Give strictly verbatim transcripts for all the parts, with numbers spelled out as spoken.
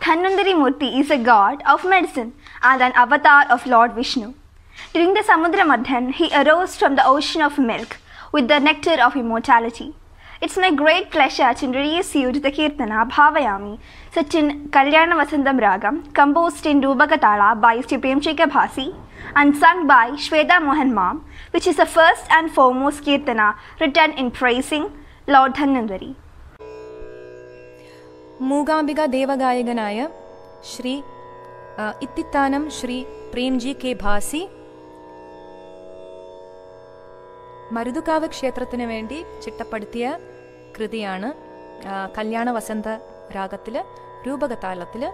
Dhanvantari Murti is a god of medicine and an avatar of Lord Vishnu. During the Samudra Madhan, he arose from the ocean of milk with the nectar of immortality. It's my great pleasure to introduce you to the Kirtana Bhavayami, set in Kalyana Vasandam Ragam, composed in Rubakatala by Sri Premchika Bhasi and sung by Shweta Mohan Mam, which is the first and foremost Kirtana written in praising Lord Dhanvantari. मूगांबिका देवगायगनाय Shri इत्तित्तानं Shri Premji के भासी മരുതുകാവ് ക്ഷേത്രത്തിന് വേണ്ടി ചിട്ടപ്പെടുത്തിയ കൃതിയാണ് കല്യാണ വസന്ത രാഗത്തില് രൂപകതാളത്തില്.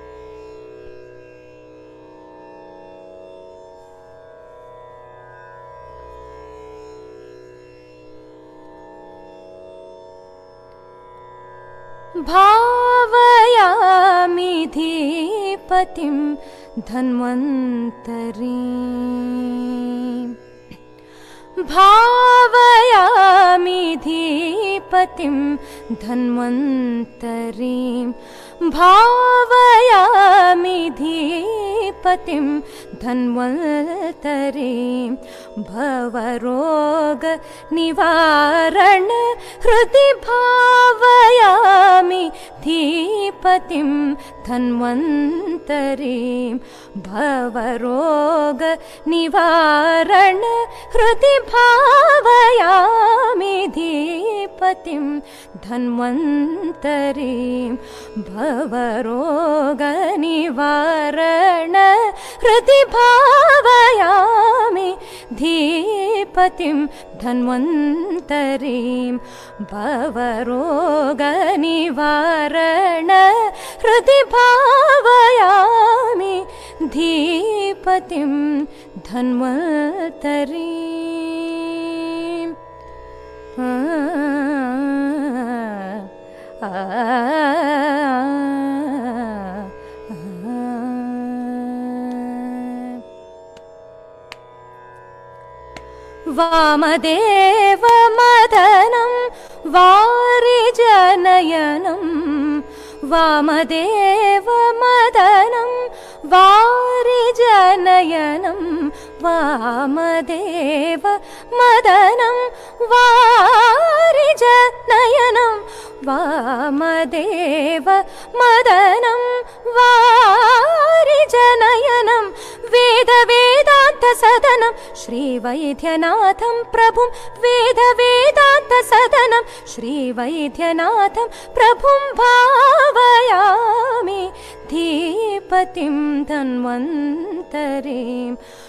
भावयामि धीपतिं धन्वन्तरीम् भावयामि धीपतिं धन्वन्तरीं भावयामि धीपतिं धन्वन्तरीं भवरोग निवारण हृदि भावयामि धीपतिं धन्वन्तरीं भवरोग निवारण हृदि भावयामि धीपतिं धन्वन्तरीं भवरोग निवारण हृदि भावयामि धीपतिं धन्वन्तरीं भवरोग निवारण हृदि भावयामि धीपतिं धन्वन्तरीम्. आ, आ, आ, वामदेव मदनं वारिजनयनं वामदेव मदनं वारिजनयनं वामदेव मदनं वारिजनयनं वामदेव मदनं वारिजनयनं वेद वेदान्त सदनं श्रीवैद्यनाथं प्रभुं वेद वेदान्त सदनं श्रीवैद्यनाथं प्रभुं भावयामि धीपतिं धन्वन्तरीं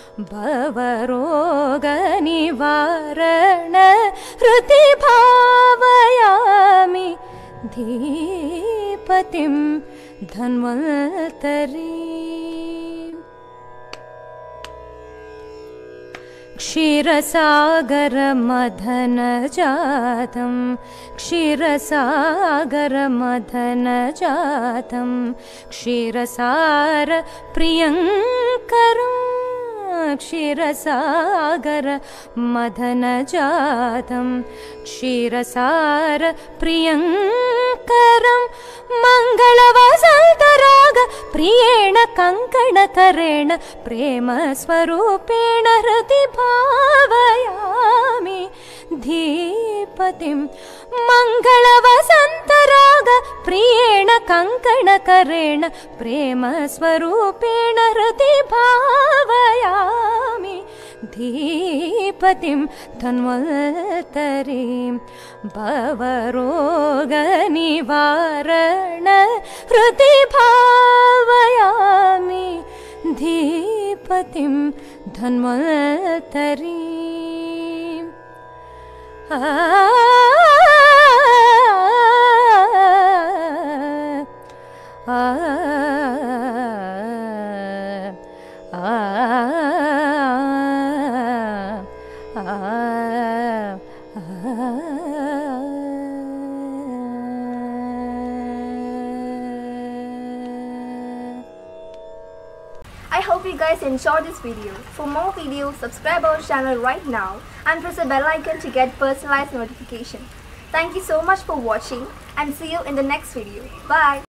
भवरोग निवारण हृदि भावयामि धीपतिं धन्वन्तरीम्. क्षीरसागर मदन जातं क्षीरसागर मदन जातं क्षीरसार प्रियङ्करम् क्षीरसागर मदन जातं क्षीरसार प्रियङ्करं मङ्गलवसन्तराग प्रियेण कङ्कणकरेण प्रेम स्वरूपेण हृदि भावयामि धीपतिं मङ्गलवसन्तराग प्रियेण कङ्कणकरेण प्रेम स्वरूपेण हृदि भावयामि धीपतिं धन्वन्तरीं भवरोग निवारण हृदि भावयामि धीपतिं धन्वन्तरीम्. आ, आ, आ, I hope you guys enjoyed this video. For more videos, subscribe our channel right now and press the bell icon to get personalized notification. Thank you so much for watching and see you in the next video. Bye.